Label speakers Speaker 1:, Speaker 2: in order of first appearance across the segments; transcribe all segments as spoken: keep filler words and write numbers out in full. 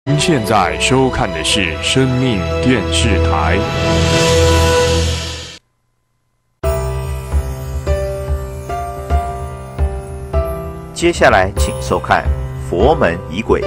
Speaker 1: 您现在收看的是生命电视台。
Speaker 2: 接下来，请收看《佛门仪轨》。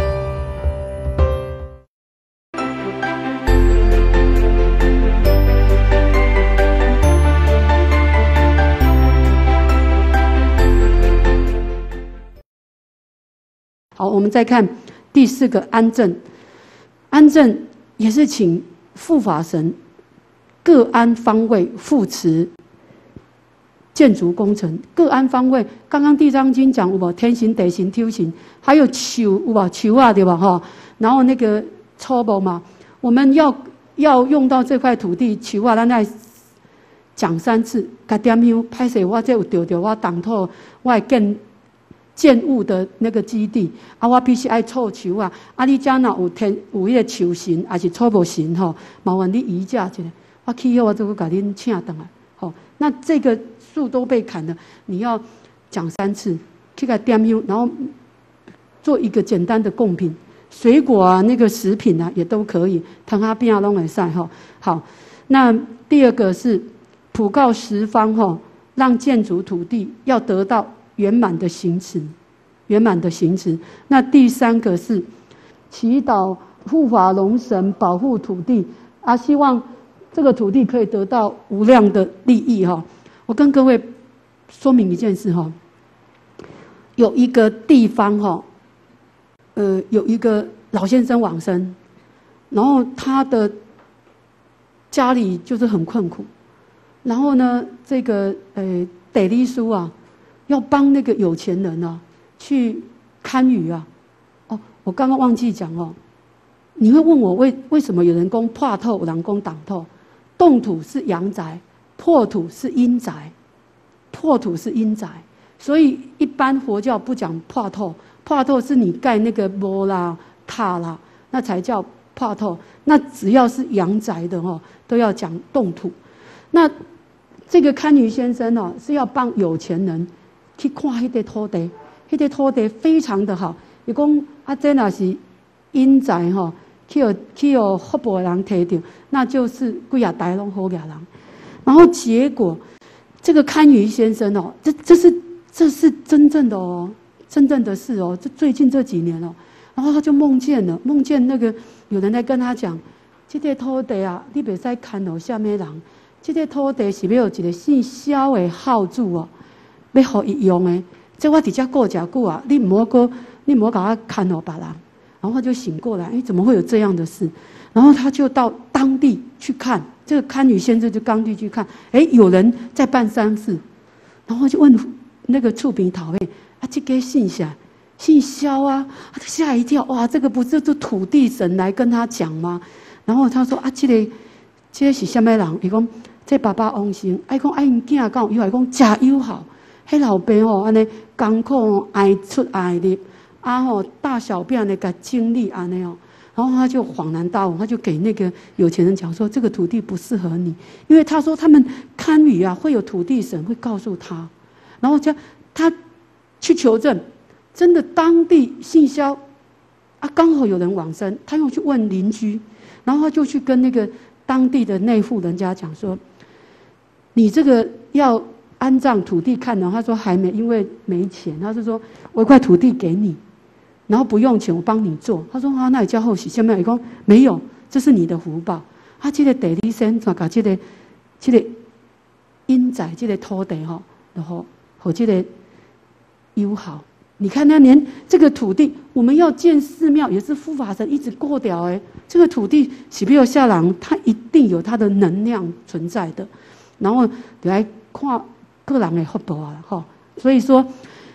Speaker 3: 好，我们再看第四个安正。安正也是请护法神各安方位护持建筑工程，各安方位。刚刚地藏经讲有无天行、地行、天行，还有树有无树啊，对吧？哈，然后那个草木嘛，我们要要用到这块土地，树啊，咱来讲三次。甲点香，拍摄我这有丢丢我当土，我会建建物的那个基地啊，我必须爱凑树啊。啊，你家若有天有迄个树神，还是草木神吼，麻烦你移驾一下。我去后我就会甲恁请倒来。好，那这个树都被砍了，你要讲三次，去给点香，然后做一个简单的贡品，水果啊，那个食品啊，也都可以，糖啊饼啊拢会使哈。好，那第二个是普告十方哈，让建筑土地要得到圆满的行持，圆满的行持。那第三个是祈祷护法龙神保护土地啊，希望这个土地可以得到无量的利益哈。我跟各位说明一件事哈，有一个地方哈，呃，有一个老先生往生，然后他的家里就是很困苦，然后呢，这个呃地理书啊，要帮那个有钱人啊去看雨啊。哦，我刚刚忘记讲哦，你会问我为为什么有人讲破土，有人讲挡土？动土是阳宅，破土是阴宅，破土是阴宅，所以一般佛教不讲破土，破土是你盖那个屋啦、塔啦，那才叫破土。那只要是阳宅的哦，都要讲动土。那这个堪舆先生哦，是要帮有钱人去看那个土地，那个土地非常的好。伊讲啊，这若是阴宅吼，去有去有福报的人摕到，那就是几啊代拢好家人。然后结果，这个堪舆先生哦，这这是这是真正的哦，真正的事哦，这最近这几年哦，然后他就梦见了，梦见那个有人在跟他讲，这个土地啊，你袂使看哦，下面人。这个土地是要有一个姓萧的号主哦，要互伊用的。这我伫遮过诚久啊，你唔好过，你唔好甲我看哦别人。然后他就醒过来，哎，怎么会有这样的事？然后他就到当地去看，这个堪舆先生就当地去看，哎，有人在办丧事，然后就问那个厝边头诶，啊，这个姓啥？姓萧啊，他吓一跳，哇，这个不是就土地神来跟他讲吗？然后他说啊，这个这个是什么人？伊讲这爸爸往生，哎讲哎因囝讲以后讲真友好，迄老爸吼安尼艰苦爱出爱入，啊吼大小便的个经历安尼哦，然后他就恍然大悟，他就给那个有钱人讲说，这个土地不适合你，因为他说他们堪舆啊会有土地神会告诉他，然后叫他去求证，真的当地姓萧啊刚好有人往生，他又去问邻居，然后他就去跟那个当地的内户人家讲说，你这个要安葬土地看呢，他说还没，因为没钱，他是说我一块土地给你，然后不用钱我帮你做。他说啊，那也叫后喜，下面一讲没有，这是你的福报。啊，这个地理先怎搞这个这个阴宅这个土地哈，然后和这个友好。你看那连这个土地，我们要建寺庙也是护法神一直过掉哎，这个土地是不是下人，它一定有它的能量存在的，然后来看个人的福报啊哈。所以说，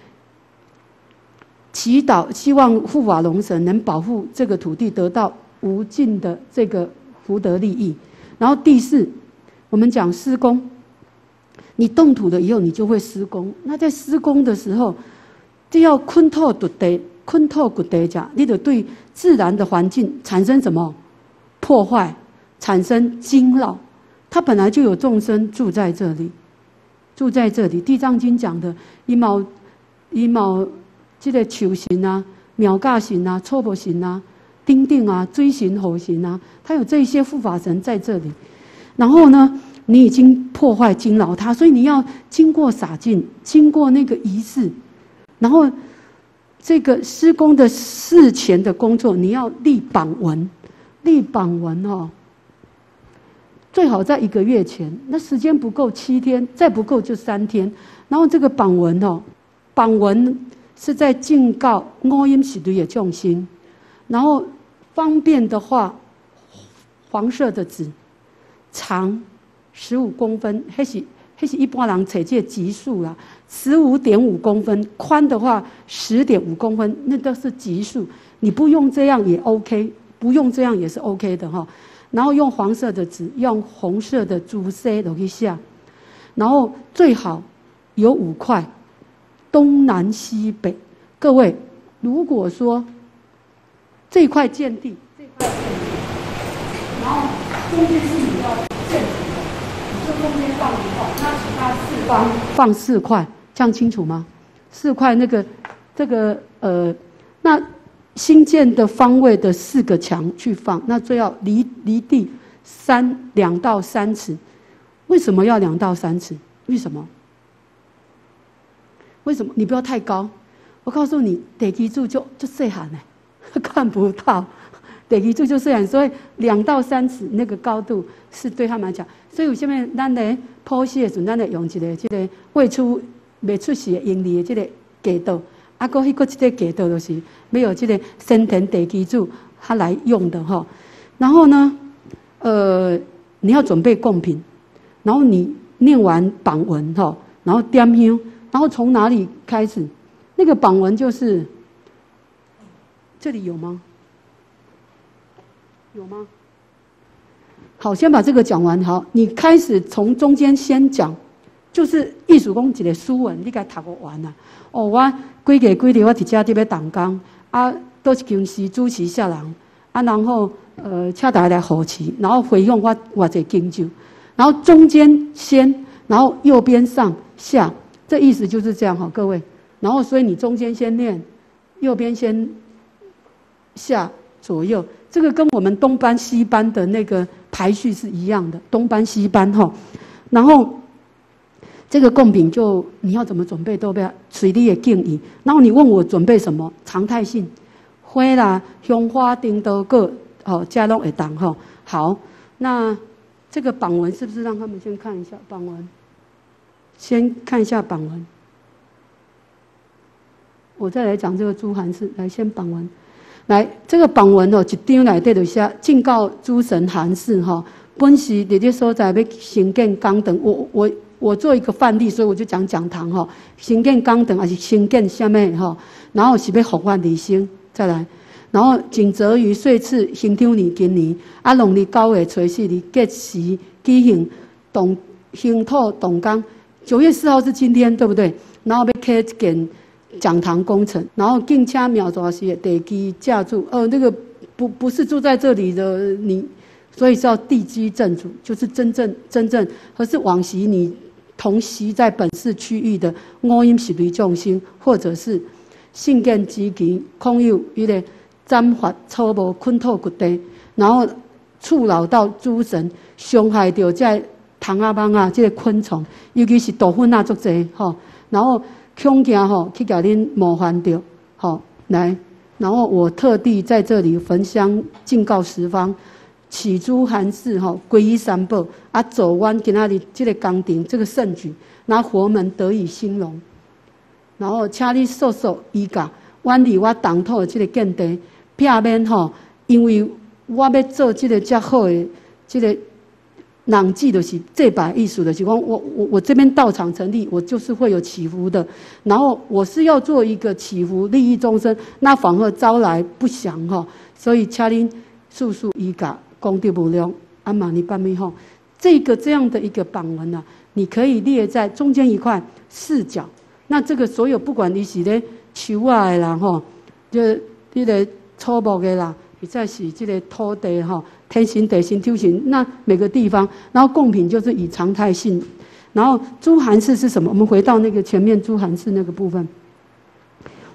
Speaker 3: 祈祷希望护法龙神能保护这个土地得到无尽的这个福德利益。然后第四，我们讲施工，你动土了以后，你就会施工。那在施工的时候，就要坤透土地，坤透土地讲，你得对自然的环境产生什么破坏，产生惊扰。它本来就有众生住在这里，住在这里。地藏经讲的，伊毛伊毛这个树神啊、苗架神啊、草木神啊， 丁丁啊、追寻猴形啊，它有这些护法神在这里。然后呢，你已经破坏惊扰它，所以你要经过洒净，经过那个仪式，然后这个施工的事前的工作，你要立榜文，立榜文哦，最好在一个月前，那时间不够七天，再不够就三天。然后这个榜文哦，榜文是在警告五阴时对的众生，然后方便的话，黄色的纸。长十五公分，那是那是一般人找这个级数啦，十五点五公分，宽的话十点五公分，那都是级数。你不用这样也 OK， 不用这样也是 OK 的哈。然后用黄色的纸，用红色的朱砂落去下，然后最好有五块，东南西北。各位，如果说这块见地，这块见地，然后中间是你要建筑的，你就中间放一块，那其他四方放四块，这样清楚吗？四块那个这个呃，那新建的方位的四个墙去放，那最要离离地三两到三尺。为什么要两到三尺？为什么？为什么？你不要太高。我告诉你，地基柱就就细汉呢，看不到。地基柱就细汉，所以两到三尺那个高度是对他们来讲。所以有下面咱咧剖析的时候，咱咧用一个这个未出未出世的盈利的这个轨道，啊，搁迄个这个轨道就是没有这个先天地基柱它来用的哈。然后呢，呃，你要准备贡品，然后你念完榜文哈，然后点香，然后从哪里开始？那个榜文就是这里有吗？有吗？好，先把这个讲完。好，你开始从中间先讲，就是艺术讲一个书文，你该读完啦。哦，我几个几日我伫遮伫要动工，啊，倒一间是主持下人，啊，然后呃，请大家来扶持，然后回用我我这经咒，然后中间先，然后右边上下，这意思就是这样哈，各位。然后所以你中间先念，右边先下左右。这个跟我们东班西班的那个排序是一样的，东班西班哈。然后这个贡品就你要怎么准备都不要随你的建议。然后你问我准备什么，常态性，花啦、香花、丁刀果，哦，加拢会当哈。好，那这个榜文是不是让他们先看一下榜文？先看一下榜文，我再来讲这个诸寒氏。来，先榜文。来，这个榜文哦，一张内底就写敬告诸神寒士哈，本时伫这所在要兴建岗等。我我我做一个范例，所以我就讲讲堂哈，兴建岗等还是兴建什么哈？然后是要福万利生，再来，然后仅择于岁次刑场年今年啊，农历九月初四日吉时举行动兴土动工。九月四号是今天，对不对？然后要开一间讲堂工程，然后敬请苗族是地基架住，呃，那个不不是住在这里的你，所以是要地基正主，就是真正真正，或是往昔你同席在本市区域的五阴十类众生，或者是信见之期，空有一个斩伐草木昆土骨地，然后触扰到诸神，伤害到这虫啊蚊啊这个昆虫，尤其是豆粉啊足济吼，然后。恐惊吼去甲恁冒犯到，吼来，然后我特地在这里焚香敬告十方，起诸寒士吼皈依三宝，啊走完今仔日这个工程这个圣举，让佛门得以兴隆。然后请你速速依教，远离我东土的这个建地，避免吼，因为我要做这个较好的这个。人记就是这把艺术的情况，我我我这边道场成立，我就是会有祈福的。然后我是要做一个祈福利益众生，那反而招来不祥哈。所以请您速速依教，功德无量。阿玛尼巴咪吼，这个这样的一个榜文呢、啊，你可以列在中间一块四角。那这个所有不管你是咧树啊的啦吼，就你个草木的啦。或者是这个土地哈，天行地行地行，那每个地方，然后贡品就是以常态性，然后诸寒士是什么？我们回到那个前面诸寒士那个部分，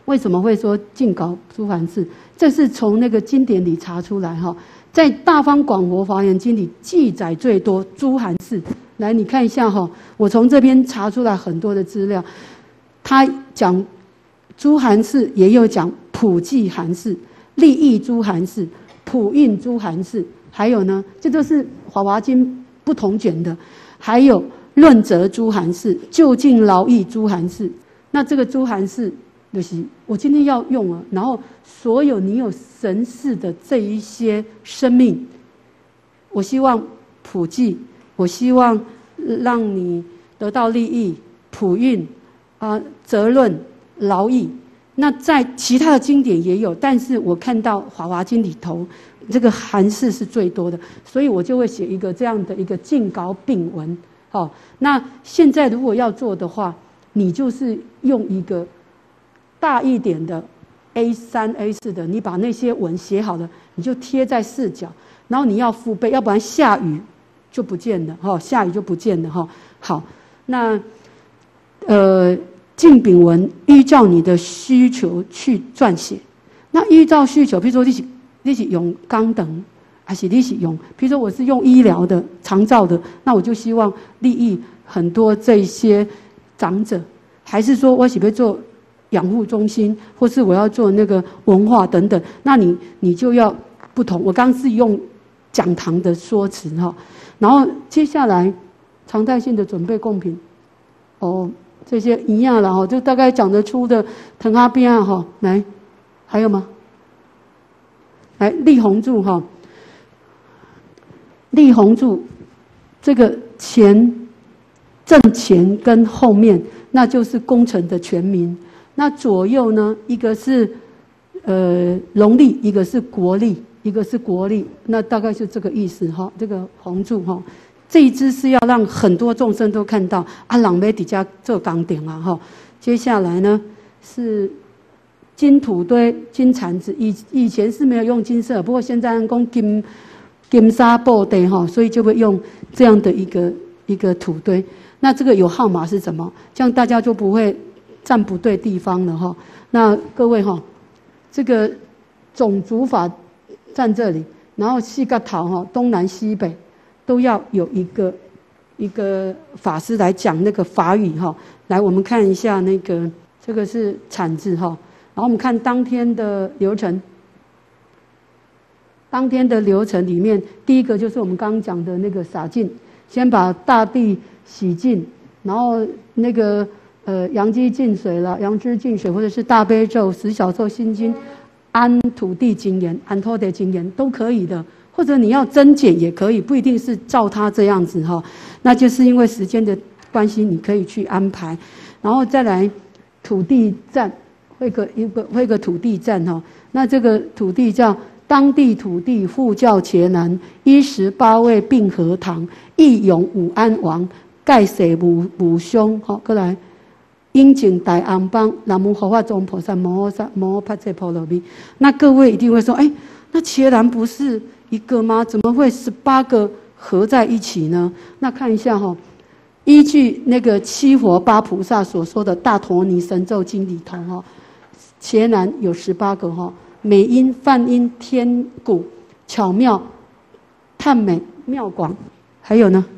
Speaker 3: 为什么会说净搞诸寒士？这是从那个经典里查出来哈，在《大方广佛华严经》里记载最多诸寒士。来，你看一下哈，我从这边查出来很多的资料，他讲诸寒士，也有讲普济寒士、利益诸寒士、普运诸寒士，还有呢，这都是《华华经》不同卷的，还有论责诸寒士、就近劳役诸寒士。那这个诸寒士就是我今天要用了，然后所有你有神识的这一些生命，我希望普济，我希望让你得到利益、普运啊、责论、劳役。那在其他的经典也有，但是我看到《华华经》里头这个寒士是最多的，所以我就会写一个这样的一个净稿并文。好，那现在如果要做的话，你就是用一个大一点的 A 三 A 四 的，你把那些文写好了，你就贴在四角，然后你要复背，要不然下雨就不见了哈，下雨就不见了哈。好，那呃，净丙文依照你的需求去撰写。那依照需求，比如说你是你是用钢等，还是你是用，比如说我是用医疗的、长照的，那我就希望利益很多这些长者，还是说我是要做养护中心，或是我要做那个文化等等，那你你就要不同。我刚是用讲堂的说辞哈，然后接下来常态性的准备贡品，哦，这些一样了哈，就大概讲得出的藤阿边啊哈，来，还有吗？来，立红柱哈，立红柱这个前正前跟后面，那就是工程的全名。那左右呢，一个是呃农历，一个是国历，一个是国历，那大概是这个意思哈。这个红柱哈，这一支是要让很多众生都看到啊，人要底下做钢点啊哈。接下来呢是金土堆、金铲子，以以前是没有用金色，不过现在用金金沙布堆哈，所以就会用这样的一个一个土堆。那这个有号码是什么？这样大家就不会站不对地方了哈。那各位哈，这个种族法站这里，然后四个头哈，东南西北都要有一个一个法师来讲那个法语哈。来，我们看一下那个这个是铲子哈，然后我们看当天的流程。当天的流程里面，第一个就是我们刚刚讲的那个洒净，先把大地洗净，然后那个呃阳基净水了，阳支净水，或者是大悲咒、十小咒心经、安土地经言、安土地经言都可以的，或者你要增减也可以，不一定是照它这样子哈。那就是因为时间的关系，你可以去安排，然后再来土地站，会个一个会个土地站哈。那这个土地叫当地土地护教伽蓝，一十八位并合堂，义勇武安王，盖世无无凶。好，过来，应景大安邦，南无佛法中菩萨摩诃摩诃帕切婆罗蜜。那各位一定会说，哎，那伽蓝不是一个吗？怎么会十八个合在一起呢？那看一下哈，依据那个七佛八菩萨所说的大陀尼神咒经里头哈，伽蓝有十八个哈。美音、梵音、天鼓、巧妙、探美、妙广，还有呢，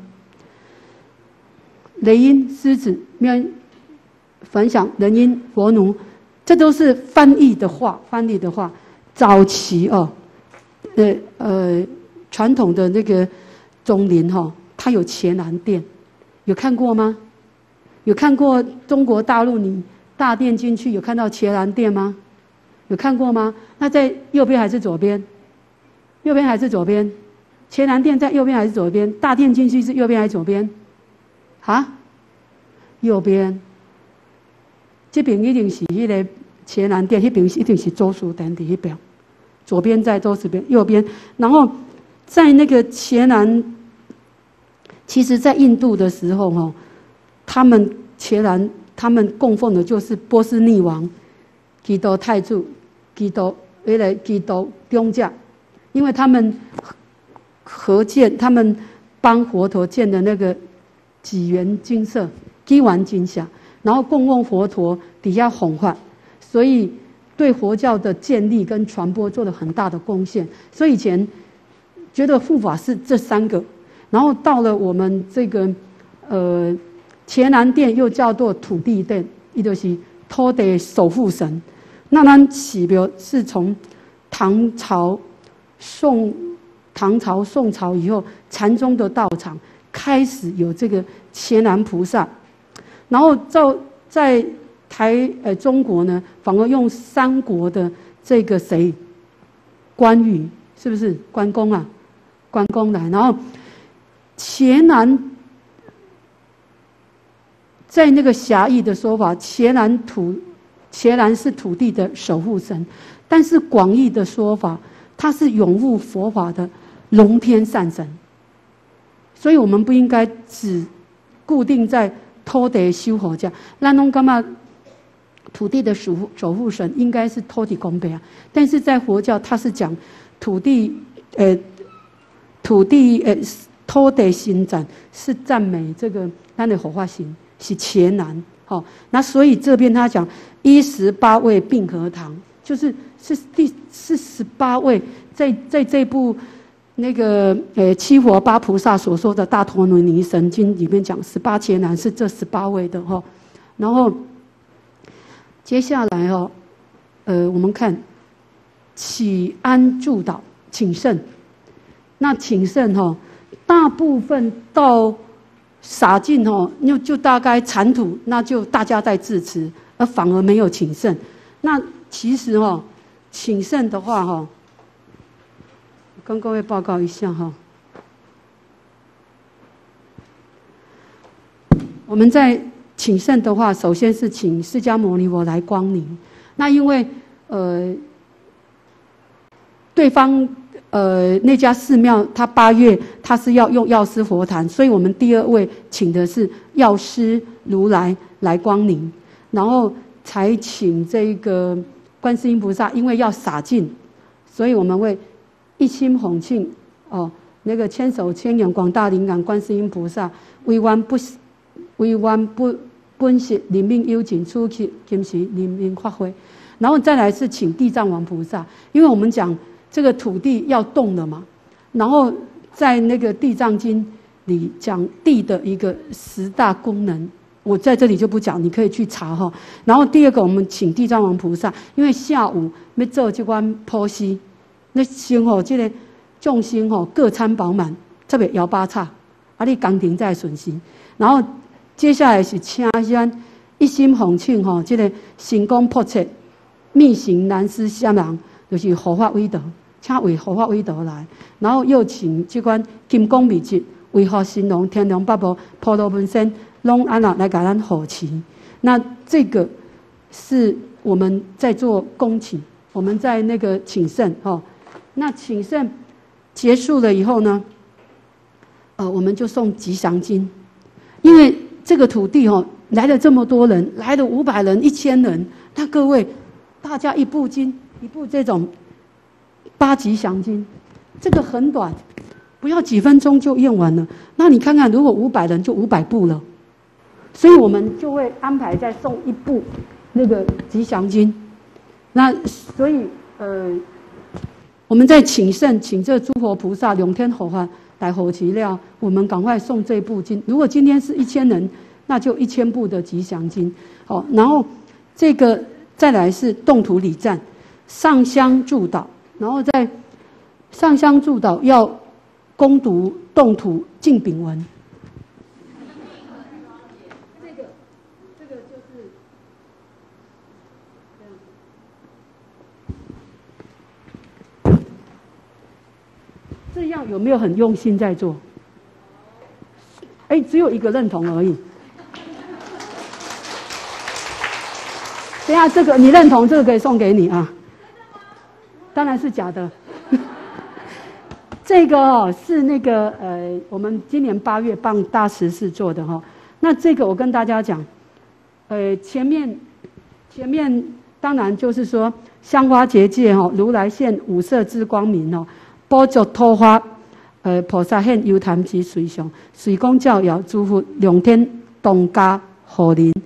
Speaker 3: 雷音、狮子、妙音、反响、人音、佛奴，这都是翻译的话。翻译的话，早期哦，呃呃，传统的那个中林哈、哦，它有伽蓝殿，有看过吗？有看过中国大陆你大殿进去有看到伽蓝殿吗？有看过吗？那在右边还是左边？右边还是左边？伽蓝殿在右边还是左边？大殿进去是右边还是左边？啊？右边。这边一定是那个伽蓝殿，那边一定是周叔殿的那边。左边在周叔边，右边。然后在那个伽蓝，其实在印度的时候哈，他们伽蓝他们供奉的就是波斯匿王、基督太子。基督，为了基督中将，因为他们合建，他们帮佛陀建的那个几元金色、几丸金霞，然后供奉佛陀底下弘法， 所以对佛教的建立跟传播做了很大的贡献。所以以前觉得护法是这三个，然后到了我们这个呃伽蓝殿又叫做土地殿，伊就是土地守护神。那咱起标是从唐朝、宋唐朝、宋朝以后，禅宗的道场开始有这个伽蓝菩萨，然后在在台呃中国呢，反而用三国的这个谁关羽，是不是关公啊？关公来，然后伽蓝在那个狭义的说法，伽蓝土。伽蓝是土地的守护神，但是广义的说法，它是拥护佛法的龙天善神。所以我们不应该只固定在土地守护者，咱拢感觉土地的守护守护神应该是土地公伯啊。但是在佛教，它是讲土地，呃，土地呃土地神赞是赞美这个咱的护法神是伽蓝。好，那所以这边他讲一十八位并合堂，就是是第是十八位，在在这部那个呃七佛八菩萨所说的大陀罗尼神经里面讲十八伽蓝是这十八位的哈。然后接下来哦，呃，我们看起安助导请圣，那请圣哈，大部分到洒尽哦，就就大概铲土，那就大家在致辞，而反而没有请圣。那其实哦，请圣的话哈，跟各位报告一下哈，我们在请圣的话，首先是请释迦牟尼佛来光临。那因为呃，对方。呃，那家寺庙，他八月他是要用药师佛坛，所以我们第二位请的是药师如来来光临，然后才请这个观世音菩萨，因为要洒净，所以我们会一心弘庆哦，那个千手千眼广大灵感观世音菩萨，为愿不为愿不本是临命有情，出去今时临命发挥，然后再来是请地藏王菩萨，因为我们讲。这个土地要动了嘛，然后在那个《地藏经》里讲地的一个十大功能，我在这里就不讲，你可以去查哈。然后第二个，我们请地藏王菩萨，因为下午要做这关剖析，那先吼这个众生吼各餐饱满，特别摇八叉，啊你工程再顺心。然后接下来是请咱一心弘庆吼，这个神功破彻，密行难思相人，就是护法威德。请为护法威德来，然后又请这款金光秘籍、维护神龙、天龙八部、婆罗门仙，拢安那来给咱护持。那这个是我们在做恭请，我们在那个请圣哦。那请圣结束了以后呢，呃，我们就送吉祥经，因为这个土地哦来了这么多人，来了五百人、一千人，那各位大家一部经，一部这种。八吉祥经，这个很短，不要几分钟就用完了。那你看看，如果五百人就五百部了，所以我们就会安排再送一部那个吉祥经。那所以呃，我们在请圣，请这诸佛菩萨、龙天护法来护持了，我们赶快送这部经。如果今天是一千人，那就一千部的吉祥经。好，然后这个再来是动土礼赞，上香祝祷。然后在上香祝祷要攻读动土敬禀文，这个这个就是这样，这样有没有很用心在做？哎，只有一个认同而已。等一下这个你认同，这个可以送给你啊。当然是假的，这个哦是那个呃，我们今年八月帮大慈寺做的哈、哦。那这个我跟大家讲，呃，前面前面当然就是说香花结界哈、哦，如来现五色之光明哦，宝足托花，呃，菩萨现幽檀之随上，随公教遥诸佛，龙天东家护灵，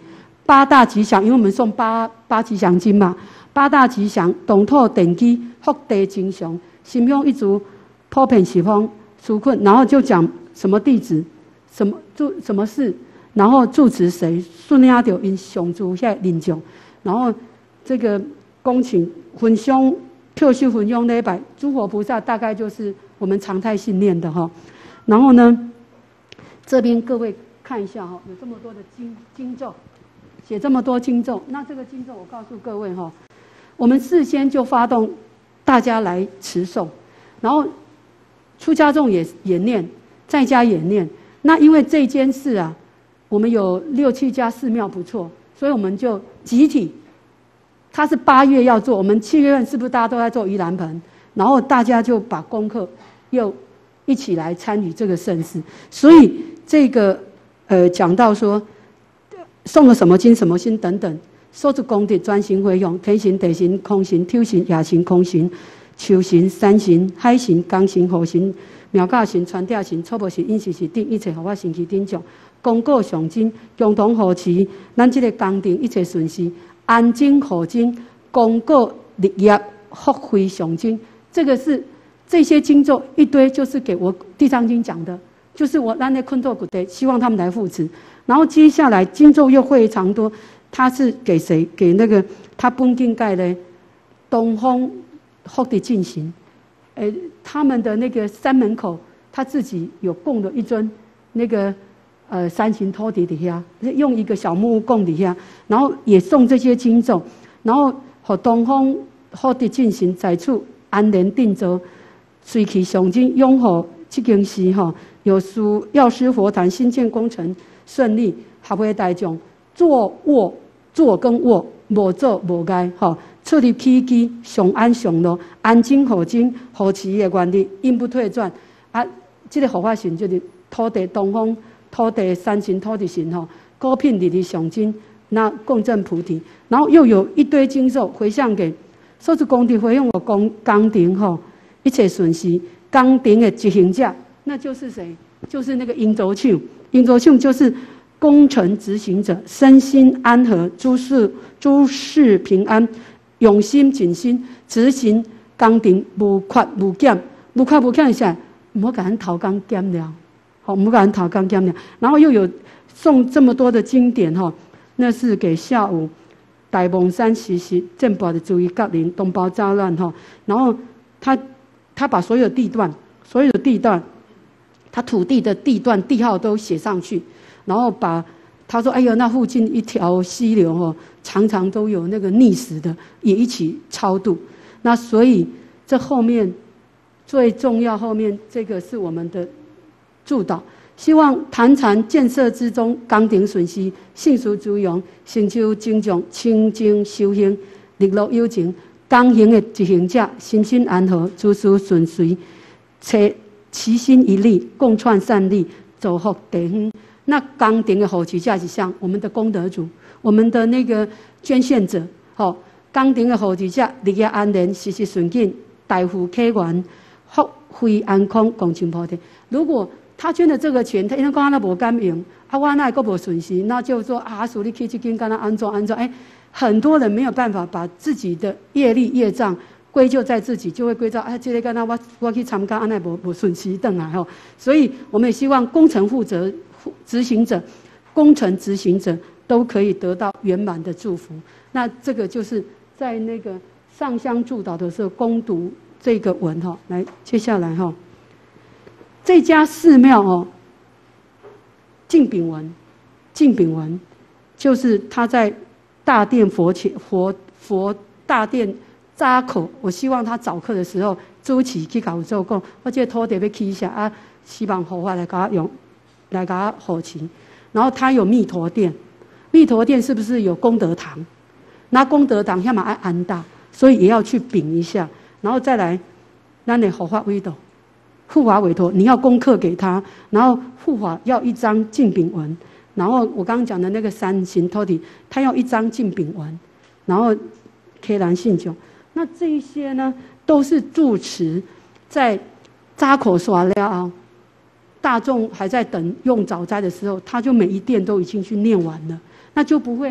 Speaker 3: 八大吉祥，因为我们送八八吉祥经嘛，八大吉祥，动土电机，福地吉祥，心胸一族，普遍喜欢纾困，然后就讲什么地址，什么住什么事，然后住持谁，顺领着因上主遐人众，然后这个恭请分享。特殊分享礼拜，诸佛菩萨大概就是我们常态性念的哈。然后呢，这边各位看一下哈，有这么多的经经咒，写这么多经咒。那这个经咒我告诉各位哈，我们事先就发动大家来持诵，然后出家众也也念，在家也念。那因为这件事啊，我们有六七家寺庙不错，所以我们就集体。他是八月要做，我们七月份是不是大家都在做盂兰盆？然后大家就把功课又一起来参与这个盛事。所以这个呃讲到说送了什么经、什么经等等，所做功德专心回用天行、地行、空行、天行、野行、空行、树行、山行、海行、江行、河行、庙教行、传调行、错误行、饮食是顶一切合法行其顶上，功过上真，共同扶持咱这个工程一切顺遂。安静和静，功过立业，福慧上经。这个是这些经咒一堆，就是给我地藏经讲的，就是我咱的昆托古德，希望他们来扶持。然后接下来经咒又非常多，他是给谁？给那个他本经盖的东方福的进行，呃，他们的那个山门口，他自己有供了一尊那个。呃，三形托底底下用一个小木屋供底下，然后也送这些经咒，然后和东方福的进行在处安然定着，随其上经拥护这件事哈，有书药师佛坛新建工程顺利，合会大众坐卧坐跟卧无做无碍哈，出入起居上安上乐，安静和静和持的原理，因不退转啊，这个合法性就是土地东方。土地三神、土地神吼，高品日日上真，那共振菩提，然后又有一堆经咒回向给，所以功德回向我工工程吼，一切顺遂，工程的执行者，那就是谁？就是那个应州庆，应州庆就是工程执行者，身心安和，诸事诸事平安，用心尽心执行工程，无缺无减，无缺无减一下，唔好甲咱头工减了。好，我们把人讨刚讲讲，然后又有送这么多的经典哈，那是给下午大蒙山时时正宝的注意格林东包杂乱哈，然后他他把所有地段所有的地段，他土地的地段地号都写上去，然后把他说哎呦那附近一条溪流哈，常常都有那个溺死的，也一起超度。那所以这后面最重要，后面这个是我们的。祝祷，希望坛禅建设之中，工程顺遂，信俗滋养，成就精进清净修行，日落有情。工程的执行者心心安和，诸事顺遂，且齐心一力，共创善利，走福地方。那工程的护持者是像我们的功德主，我们的那个捐献者，好，工程的护持者日日安然，时时顺境，大富客源，福慧安康，共成菩提。如果他捐的这个钱，他因为讲他无敢用，啊，我那个无顺序，那就说啊，属你去去跟跟他安装安装，哎，很多人没有办法把自己的业力业障归咎在自己，就会归咎哎，这个跟他我我去参加安那无无顺序等来吼，所以我们也希望工程负责执行者、工程执行者都可以得到圆满的祝福。那这个就是在那个上香祝祷的时候攻读这个文哈，来接下来哈。这家寺庙哦，净炳文，净炳文，就是他在大殿佛前佛佛大殿扎口。我希望他早课的时候，主持去搞做讲，我这个土地要起一下啊，希望佛法来给他用，来给他护持。然后他有弥陀殿，弥陀殿是不是有功德堂？那功德堂要嘛爱安大，所以也要去禀一下。然后再来，咱的护法委托。护法委托，你要功课给他，然后护法要一张净炳文，然后我刚刚讲的那个三行托底，他要一张净炳文，然后K兰信酒，那这一些呢，都是住持在扎口刷了，大众还在等用早斋的时候，他就每一殿都已经去念完了，那就不会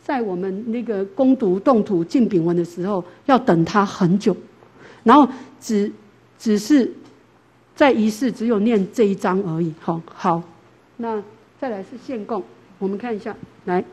Speaker 3: 在我们那个攻读动土进丙文的时候，要等它很久，然后只只是在仪式只有念这一章而已。好，好，那再来是献供，我们看一下，来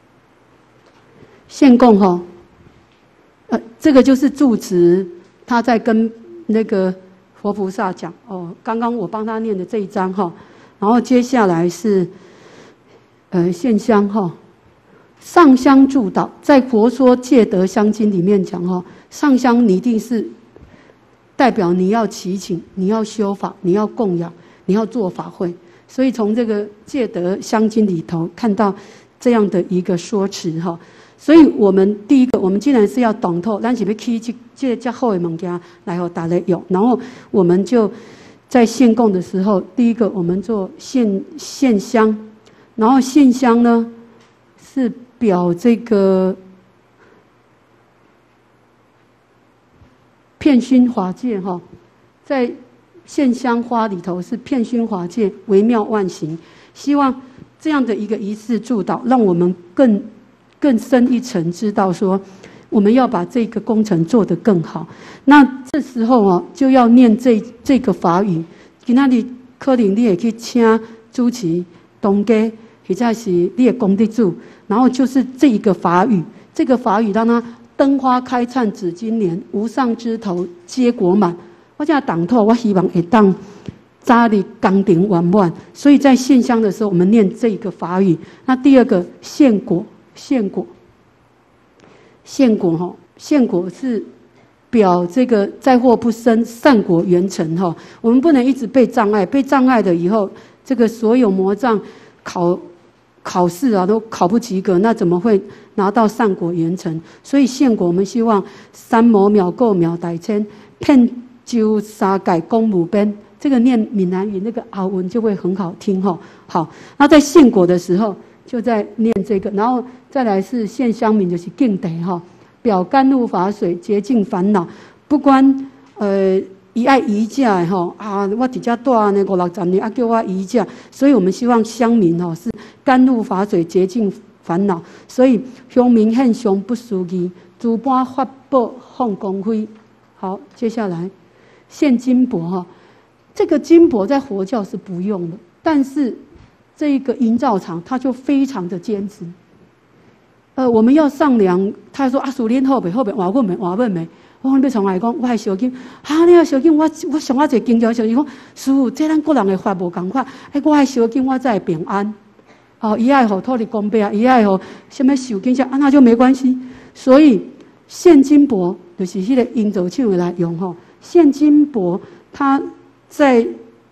Speaker 3: 献供哈，呃，这个就是住持他在跟那个佛菩萨讲哦，刚刚我帮他念的这一章哈，然后接下来是呃献香哈。上香祝祷，在《佛说戒德香经》里面讲哈，上香你一定是代表你要祈请，你要修法，你要供养，你要做法会。所以从这个《戒德香经》里头看到这样的一个说辞哈。所以我们第一个，我们既然是要懂透，咱是要起这这这好的物件来给大家用，然后我们就在献供的时候，第一个我们做献献香，然后献香呢是表这个遍熏法界哈，在献香花里头是遍熏法界，微妙万行。希望这样的一个仪式祝祷，让我们更更深一层知道说，我们要把这个工程做得更好。那这时候啊，就要念这这个法语。今仔日可能你也去请主持东家，或者是你的功德主。然后就是这一个法语，这个法语让它灯花开灿紫金莲，无上枝头皆果满。我这样挡透，我希望会当早日工程圆满。所以在献香的时候，我们念这个法语。那第二个献果，献果，献果哈，献果是表这个灾祸不生，善果圆成哈。我们不能一直被障碍，被障碍的以后，这个所有魔障考。考试啊都考不及格，那怎么会拿到善果圆成？所以献果我们希望三摩妙垢妙大千，遍周三界公无边。这个念闽南语那个拗文就会很好听哈。好，那在献果的时候就在念这个，然后再来是献香名，就是敬德哈，表甘露法水洁净烦恼，不管呃。伊爱移驾的吼啊！我伫遮住呢五六十年，啊叫我移驾，所以我们希望乡民吼是甘露法水洁净烦恼，所以乡民献上不思议，诸般法宝放光辉。好，接下来献金箔哈，这个金箔在佛教是不用的，但是这一个营造厂他就非常的坚持。呃，我们要上梁，他说啊，树林后边后边换问没换问没。我要从来讲，我的烧金，啊，你的烧金，我我上我一经条烧金，讲师父，这咱个人的法无共款，哎，我的烧金我才会平安。哦，伊爱好土地公伯啊，伊爱好什么烧金像，啊，那就没关系。所以现金箔就是迄个营造厂来用吼，现金箔它在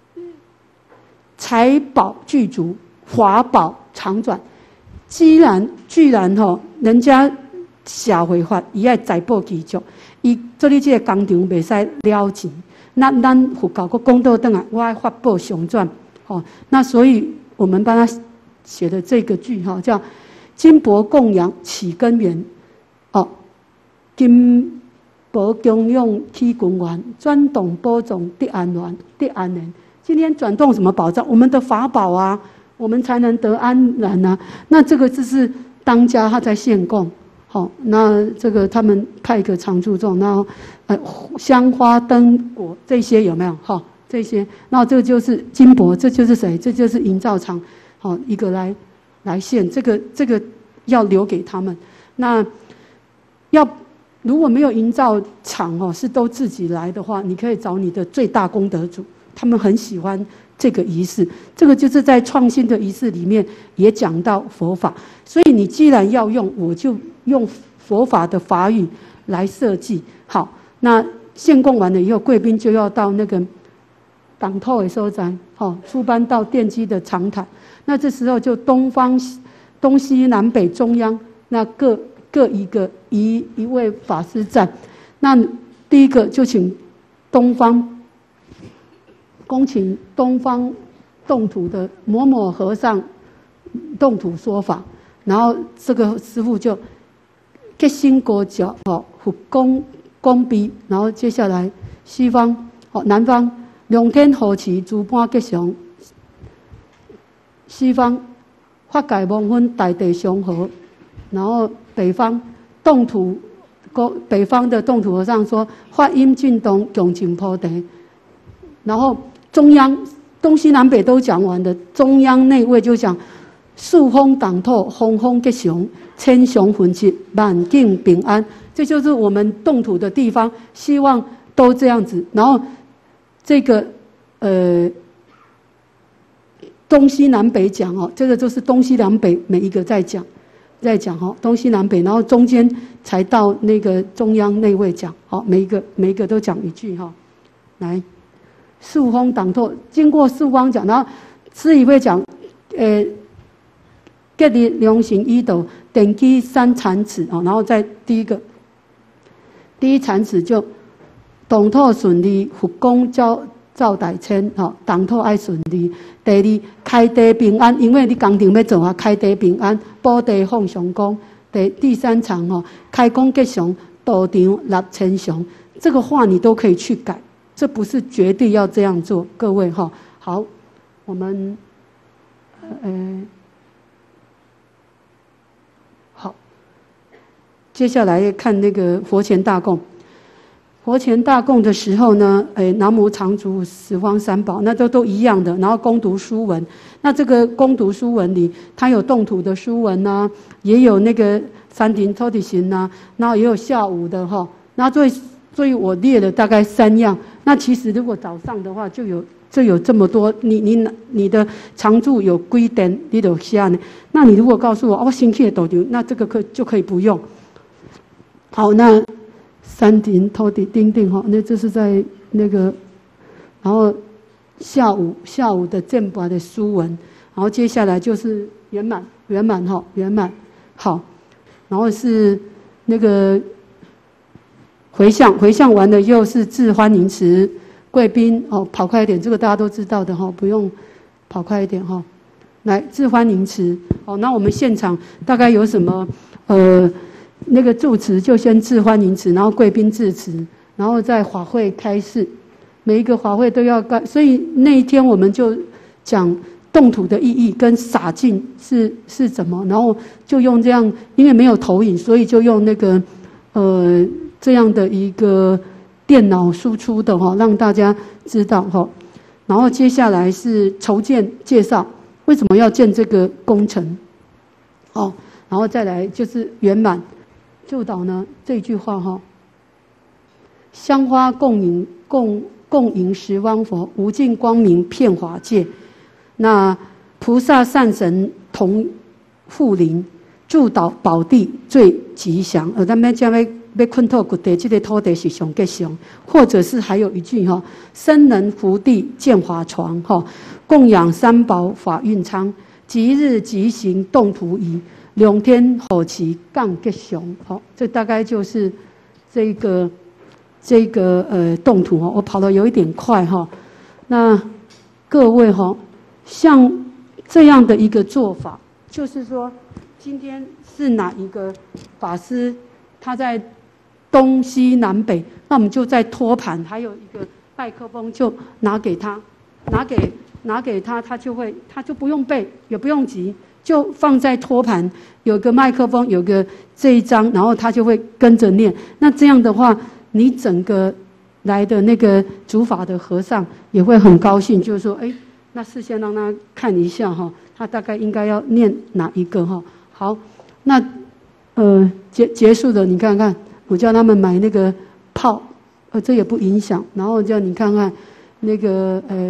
Speaker 3: 财宝具足，华宝常转。既然居然吼，人家社会法伊爱财宝具足。伊做你这个工厂袂使了钱，那咱佛教个公道等来，我爱法宝相转，哦，那所以我们帮他写的这个句哈，叫金箔供养起根源，哦，金箔供养起根源，转动播种得安源，得安然。今天转动什么宝藏？我们的法宝啊，我们才能得安然啊。那这个就是当家他在献供。好，那这个他们派个常住众，然后呃香花灯果这些有没有？好，这些，那这个就是金箔，这就是谁？这就是营造厂，好一个来来献，这个这个要留给他们。那要如果没有营造厂哦，是都自己来的话，你可以找你的最大功德主，他们很喜欢这个仪式。这个就是在创新的仪式里面也讲到佛法，所以你既然要用，我就用佛法的法语来设计。好，那献供完了以后，贵宾就要到那个党透的所在，好，出班到奠基的长坛。那这时候就东方、东西南北中央，那各各一个一一位法师站。那第一个就请东方，恭请东方动土的某某和尚动土说法，然后这个师父就结心果脚，哦，复功功毕，然后接下来西方，哦，南方龙天护持诸般吉祥，西方法界蒙分大地祥和， 然后北方动土，北方的动土和尚说发音进东永景坡地，然后中央东西南北都讲完的，中央内位就讲四风挡透，风风吉祥，千祥混吉，万境平安。这就是我们动土的地方，希望都这样子。然后这个呃东西南北讲哦，这个就是东西南北每一个在讲，在讲哦东西南北，然后中间才到那个中央内位讲，好，每一个每一个都讲一句哈。来，四风挡透，经过四方讲，然后师仪会讲，呃。吉利良行一斗，等基三产子哦，然后再第一个，第一产子就动土顺利，复工照照大迁哦，动土爱顺利。第二，开地平安，因为你工程要做啊，开地平安，保地放上工。第第三场哦，开工吉祥，道场立千祥。这个话你都可以去改，这不是绝对要这样做，各位哈、哦。好，我们呃。接下来看那个佛前大供，佛前大供的时候呢，诶，南无常住十方三宝，那都都一样的。然后恭读书文，那这个恭读书文里，它有动土的书文呐、啊，也有那个山顶抽地行呐，然后也有下午的哈。那所以所以我列了大概三样。那其实如果早上的话，就有就有这么多。你你你的常住有几点，你都写呢。那你如果告诉我，哦、我新去的斗牛，那这个可就可以不用。好，那山顶头顶钉钉哈，那这是在那个，然后下午下午的正法的书文，然后接下来就是圆满圆满哈圆满好，然后是那个回向回向完了又是致欢迎词，贵宾哦跑快一点，这个大家都知道的哈，不用跑快一点哈，来致欢迎词哦，那我们现场大概有什么呃？那个祝词就先致欢迎词，然后贵宾致辞，然后再法会开示，每一个法会都要干，所以那一天我们就讲动土的意义跟洒净是是怎么，然后就用这样，因为没有投影，所以就用那个呃这样的一个电脑输出的哈，让大家知道哈。然后接下来是筹建介绍，为什么要建这个工程？哦，然后再来就是圆满。祝祷呢这句话哈，香花共迎共共迎十方佛，无尽光明遍法界。那菩萨善神同护临，祝祷宝地最吉祥。而咱们将要要困透骨地，这个土地是上吉祥。或者是还有一句哈，生人福地建华床哈，供养三宝法运昌，吉日吉行动土仪。两天好期杠吉祥，好，这大概就是这个这个呃动图哈。我跑得有一点快哈，那各位哈，像这样的一个做法，就是说今天是哪一个法师他在东西南北，那我们就在托盘，还有一个麦克风就拿给他，拿给拿给他，他就会他就不用背，也不用急。就放在托盘，有个麦克风，有个这一张，然后他就会跟着念。那这样的话，你整个来的那个主法的和尚也会很高兴，就是说，哎，那事先让他看一下哈，他大概应该要念哪一个哈。好，那呃结结束了，你看看，我叫他们买那个炮，呃，这也不影响。然后叫你看看那个呃。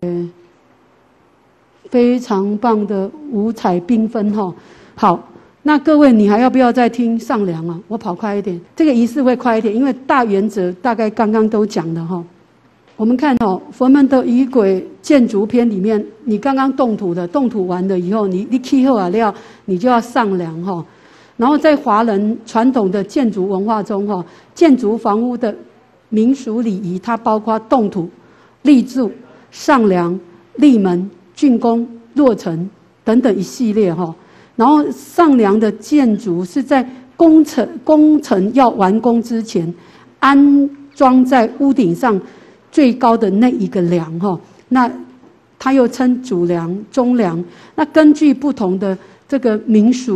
Speaker 3: 非常棒的五彩缤纷哈，好，那各位你还要不要再听上梁啊？我跑快一点，这个仪式会快一点，因为大原则大概刚刚都讲了哈。我们看哦，佛门的仪轨建筑篇里面，你刚刚动土的，动土完了以后，你你起好啊了，你就要上梁哈。然后在华人传统的建筑文化中哈，建筑房屋的民俗礼仪，它包括动土、立柱、上梁、立门。竣工、落成等等一系列哈，然后上梁的建筑是在工程工程要完工之前，安装在屋顶上最高的那一个梁哈，那它又称主梁、中梁。那根据不同的这个民俗，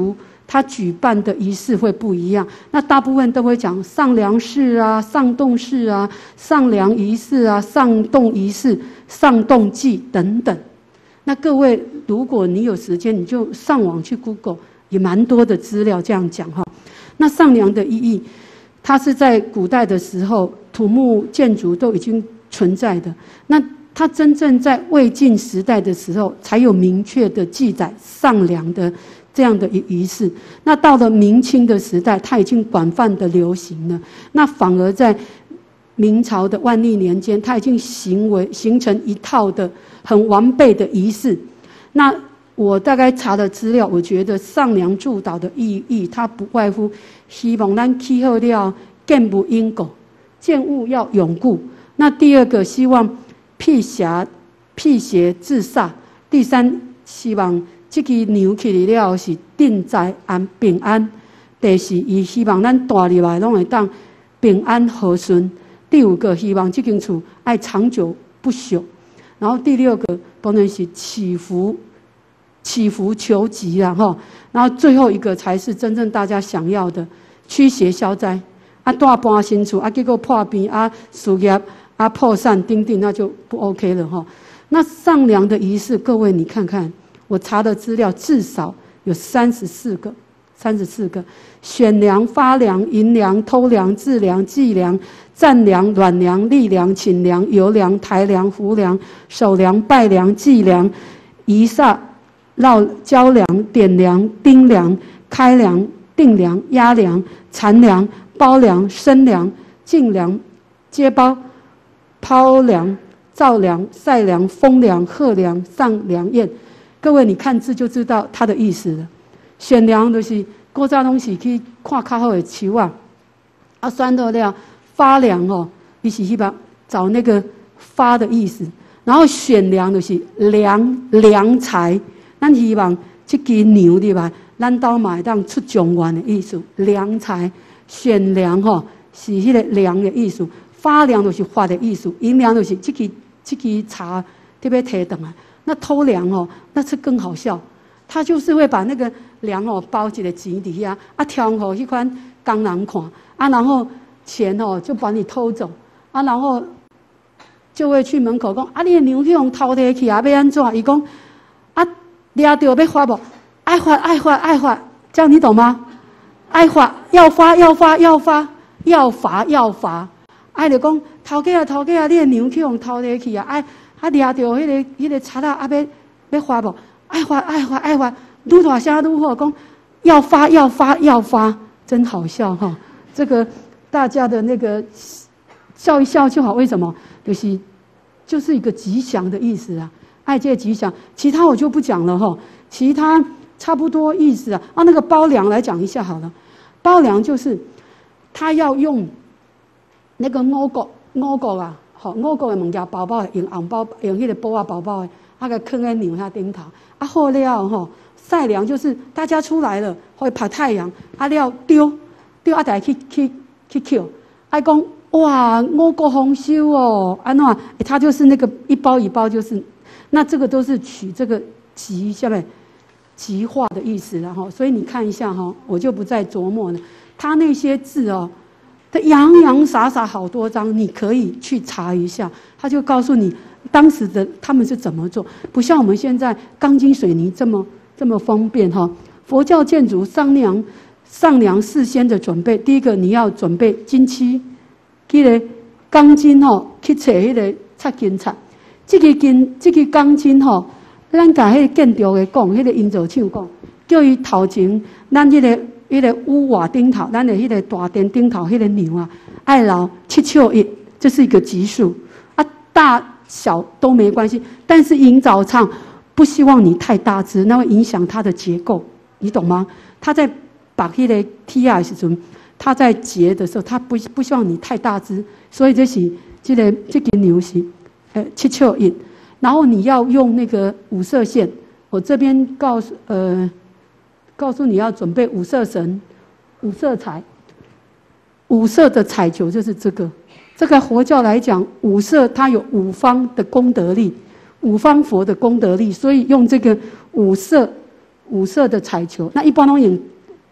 Speaker 3: 他举办的仪式会不一样。那大部分都会讲上梁式啊、上洞式啊、上梁仪式啊、上洞仪式、上洞祭等等。那各位，如果你有时间，你就上网去 Google， 也蛮多的资料这样讲哈。那上梁的意义，它是在古代的时候，土木建筑都已经存在的。那它真正在魏晋时代的时候，才有明确的记载上梁的这样的仪式。那到了明清的时代，它已经广泛的流行了。那反而在明朝的万历年间，它已经形为形成一套的很完备的仪式。那我大概查了资料，我觉得上梁祝祷的意义，它不外乎希望咱起好了，建不因果，建物要永固。那第二个，希望辟邪辟邪治煞。第三，希望这个牛起来了是定在安平安。第四，伊希望咱大入来拢会当平安和顺。第五个，希望这间厝爱长久不朽。然后第六个，当然是祈福祈福求吉啦哈。然后最后一个才是真正大家想要的，驱邪消灾。啊，大搬新厝啊，结果破病啊，事业啊破产，丁丁那就不 OK 了哈。那上梁的仪式，各位你看看，我查的资料至少有三十四个，三十四个：选梁、发梁、迎梁、偷梁、置梁、祭梁、站梁、软梁、立梁、请梁、游梁、抬梁、扶梁、守梁、拜梁、祭梁、仪煞、绕交梁、点梁、钉梁、开梁、定梁、压梁、缠梁、包梁、升梁、进梁、接包、抛梁、造梁、晒梁、封梁、贺梁、上梁宴。各位，你看字就知道它的意思了。选梁就是古早拢是去看较好的树啊，啊选到了发梁哦，伊是希望找那个发的意思。然后选梁就是良良财，咱希望这只牛对吧？咱兜嘛会当出状元的意思，良财。选梁吼是迄个梁的意思，发梁就是发的意思，迎梁就是这支这支茶特别提回来。那偷梁哦，那是更好笑，他就是会把那个梁哦包一个钱底下，啊挑吼迄款工人看，啊然后钱哦就把你偷走，啊然后就会去门口讲，啊你的牛去用偷摕去啊，要安怎？伊讲啊抓到要发无？爱发爱发爱发，这样你懂吗？爱发要发要发要发要罚要罚，爱就讲头家啊头家啊，你的牛去用偷摕去啊，爱啊抓到迄个迄个贼啊，啊要要发无？爱发爱发爱发，愈大声愈好，讲要发要发要发，真好笑哈！这个大家的那个笑一笑就好，为什么？就是就是一个吉祥的意思啊，爱借吉祥，其他我就不讲了哈，其他差不多意思啊。啊，那个包梁来讲一下好了。包梁就是他要用那个五谷五谷啊，好五谷的物件包包，用红包用迄个布啊包包的，啊个放在牛下顶头，啊好了吼，晒梁就是大家出来了会晒太阳，啊了丢丢啊，大家去去去捡，啊讲哇五谷丰收哦，安怎？他就是那个一包一包就是，那这个都是取这个吉下面。极化的意思了哈，所以你看一下哈，我就不再琢磨了。他那些字哦，他洋洋洒洒好多张，你可以去查一下，他就告诉你当时的他们是怎么做，不像我们现在钢筋水泥这么这么方便哈。佛教建筑上梁上梁事先的准备，第一个你要准备金漆，记得钢筋吼，去找迄个擦金擦，这个金这个钢筋吼。咱甲迄个建筑的讲，迄、那个营造厂讲，叫伊头前，咱迄、那个迄、那个屋瓦顶头，咱的迄个大殿顶头迄个牛啊，爱留七尺一，这是一个级数啊，大小都没关系，但是营造厂不希望你太大只，那会影响它的结构，你懂吗？他在把迄个梯啊时阵，他在结的时候，他不不希望你太大只，所以这是这个这个牛是呃七尺一。然后你要用那个五色线，我这边告诉呃，告诉你要准备五色绳、五色彩、五色的彩球就是这个。这个佛教来讲，五色它有五方的功德力，五方佛的功德力，所以用这个五色五色的彩球。那一般都用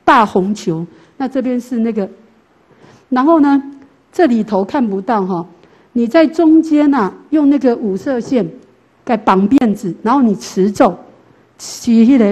Speaker 3: 大红球。那这边是那个，然后呢，这里头看不到哈，你在中间啊，用那个五色线给绑辫子，然后你持咒，持那个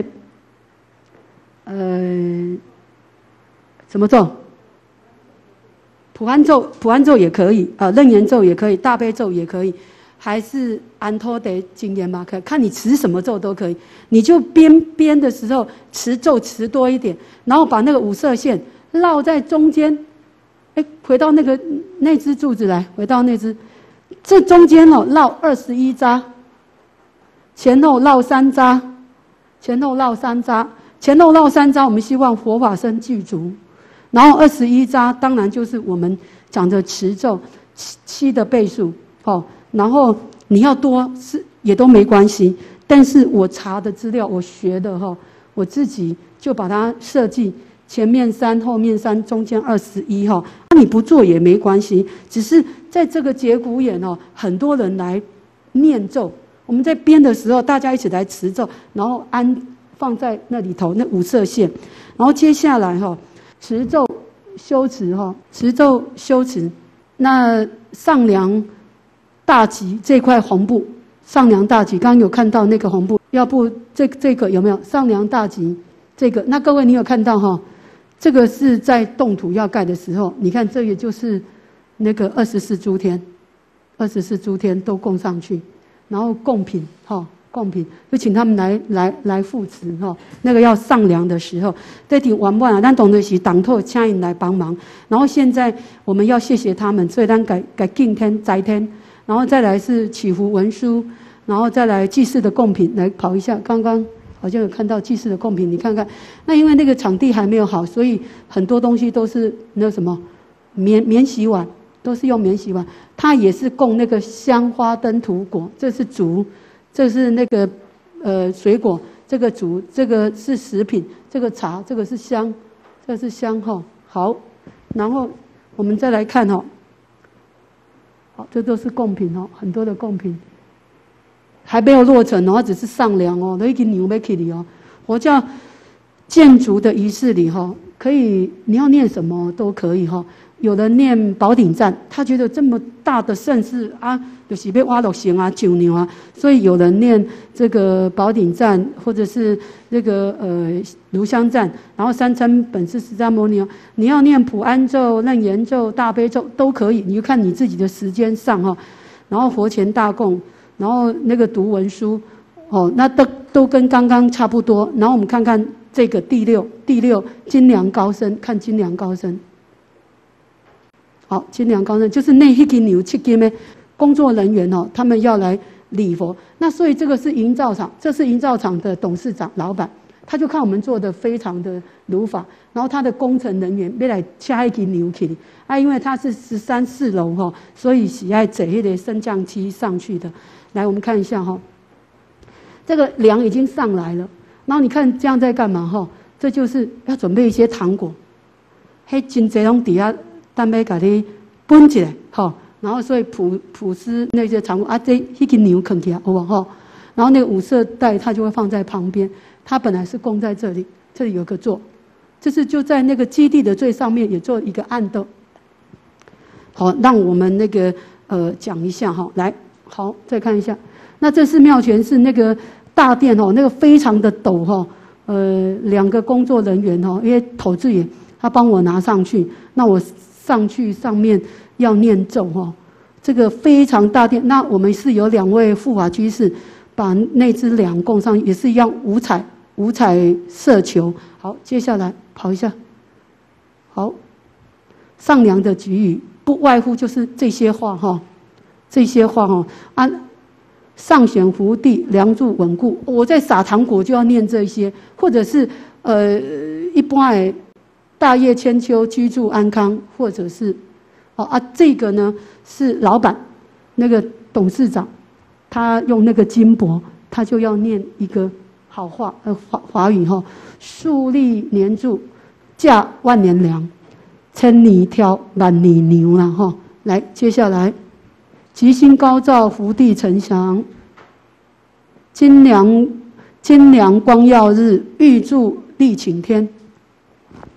Speaker 3: 呃什么咒？普安咒，普安咒也可以，呃，楞严咒也可以，大悲咒也可以，还是安托德经验嘛？可看你持什么咒都可以，你就边边的时候持咒持多一点，然后把那个五色线绕在中间，哎，回到那个那只柱子来，回到那只，这中间哦绕二十一匝，前后绕三匝，前后绕三匝，前后绕三匝，我们希望佛法身具足。然后二十一匝当然就是我们讲的持咒七七的倍数，哦，然后你要多是也都没关系，但是我查的资料我学的哈，我自己就把它设计前面三后面三中间二十一哈，那你不做也没关系，只是在这个节骨眼哦，很多人来念咒，我们在编的时候大家一起来持咒，然后安放在那里头那五色线，然后接下来哈。持咒修持哈，持咒修持，那上梁大吉这块红布，上梁大吉，刚刚有看到那个红布，要不这这个有没有上梁大吉？这个，那各位你有看到哈？这个是在动土要盖的时候，你看这也就是那个二十四诸天，二十四诸天都供上去，然后贡品哈。贡品就请他们来来来扶持哈，那个要上梁的时候，这挺完不完啊？但懂得是党透请人来帮忙，然后现在我们要谢谢他们，所以咱改改敬天斋天，然后再来是祈福文书，然后再来祭祀的贡品来跑一下。刚刚好像有看到祭祀的贡品，你看看，那因为那个场地还没有好，所以很多东西都是那什么免免洗碗，都是用免洗碗，它也是供那个香花灯土果，这是竹。这是那个呃水果，这个竹，这个是食品，这个茶，这个是香，这个是香哈。好，然后我们再来看哈，好，这都是贡品哦，很多的贡品，还没有落成哦，只是上梁哦，都已经牛没起里哦。佛教建筑的仪式里哈，可以你要念什么都可以哈。有人念宝顶赞，他觉得这么大的盛事啊，就是被挖落行啊、九牛啊，所以有人念这个宝顶赞，或者是这个呃炉香赞，然后三称本师释迦牟尼，你要念普安咒、楞严咒、大悲咒都可以，你就看你自己的时间上哈。然后佛前大供，然后那个读文书，哦，那都都跟刚刚差不多。然后我们看看这个第六，第六金梁高僧，看金梁高僧。好，金梁高僧就是那一斤牛七斤的工作人员哦，他们要来礼佛。那所以这个是营造厂，这是营造厂的董事长老板，他就看我们做的非常的如法，然后他的工程人员要来掐一斤牛去啊，因为他是十三四楼哈，所以喜爱整一个升降机上去的。来，我们看一下哈，这个梁已经上来了，然后你看这样在干嘛哈？这就是要准备一些糖果，嘿，真侪拢底下。但要给你分起来，哈，然后所以普普施那些糖果啊，这一根牛啃起来，有无哈？然后那个五色带它就会放在旁边，它本来是供在这里，这里有个座，这是就在那个基地的最上面也做一个暗斗。好，让我们那个呃讲一下哈，来，好，再看一下，那这是妙全寺那个大殿哦，那个非常的陡哈，呃，两个工作人员哈，因为投资员他帮我拿上去，那我。上去上面要念咒哈，这个非常大殿。那我们是有两位护法居士把那只梁供上，也是一样五彩五彩色球。好，接下来跑一下。好，上梁的给予不外乎就是这些话哈，这些话哈。安上选福地，梁柱稳固。我在撒糖果就要念这些，或者是呃一般的。大业千秋，居住安康，或者是，哦啊，这个呢是老板，那个董事长，他用那个金箔，他就要念一个好话，呃华华语哈，树立年柱，价万年粮，千里挑万里牛啦哈。来，接下来，吉星高照，福地呈祥，金梁金梁光耀日，玉柱力擎天。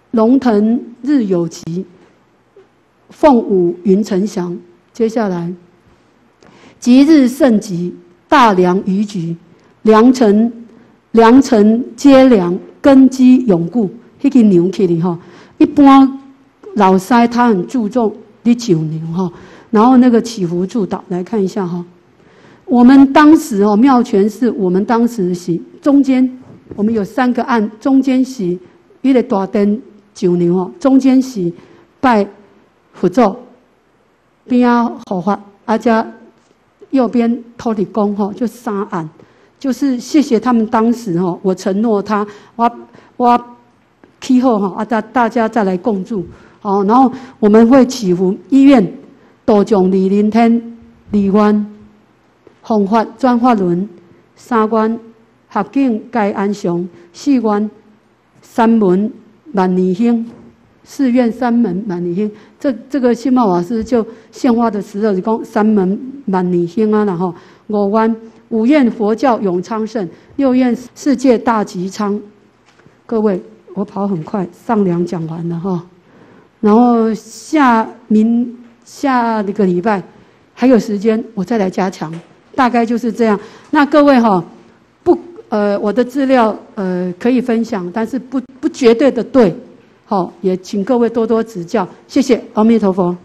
Speaker 3: 龙腾日有吉，凤舞云呈祥。接下来，吉日盛吉，大良于举，良辰良辰皆良，根基永固。迄个牛起哩哈，一般老师他很注重你九牛哈，然后那个起伏祝祷来看一下哈。我们当时哦，妙泉寺我们当时是中间，我们有三个案，中间是一个大灯九牛哦，中间是拜佛祖，边啊护法，啊加右边土地公哈，就三案，就是谢谢他们当时哈，我承诺他，我我起好哈，啊大大家再来共筑，好，然后我们会祈福医院道众李林天李渊。弘法转法轮，三愿合境皆安详，四愿三门万年兴，四愿三门万年兴。这这个信茂法师就献花的时候就讲三门万年兴啊，然后五愿五愿佛教永昌盛，六愿世界大吉昌。各位，我跑很快，上梁讲完了哈，然后下明下一个礼拜还有时间，我再来加强。大概就是这样。那各位哈，不呃，我的资料呃可以分享，但是不不绝对的对，好，也请各位多多指教，谢谢，阿弥陀佛。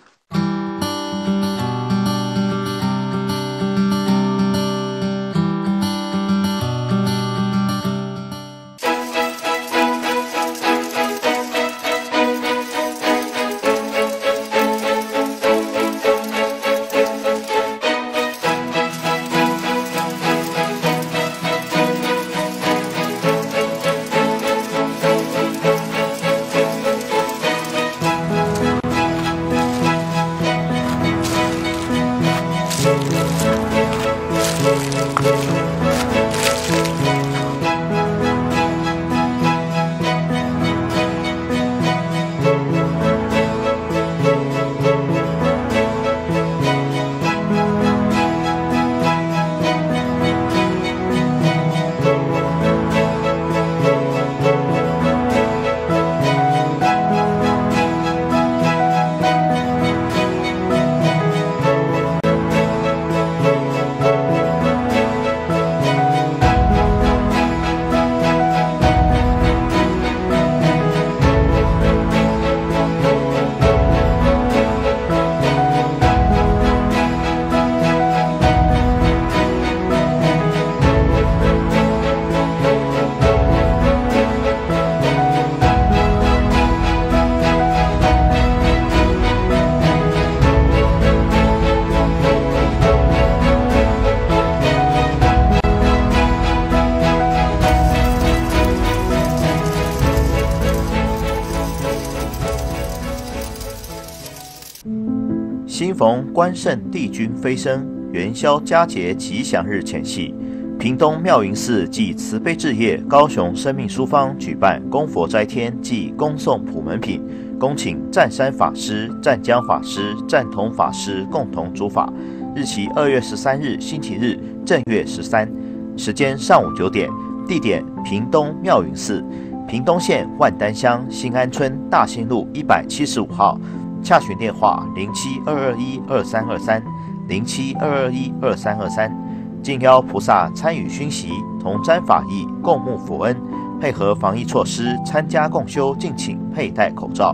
Speaker 2: 新逢关圣帝君飞升，元宵佳节吉祥日前夕，屏东妙云寺暨慈悲置业高雄生命书坊举办供佛斋天暨恭送普门品，恭请湛山法师、湛江法师、湛同法师共同主法。日期二月十三日星期日，正月十三，时间上午九点，地点屏东妙云寺，屏东县万丹乡新安村大兴路一百七十五号。洽询电话零七二二一二三二三零七二二一二三二三，敬邀菩萨参与熏习，同沾法益，共沐佛恩，配合防疫措施参加共修，敬请佩戴口罩。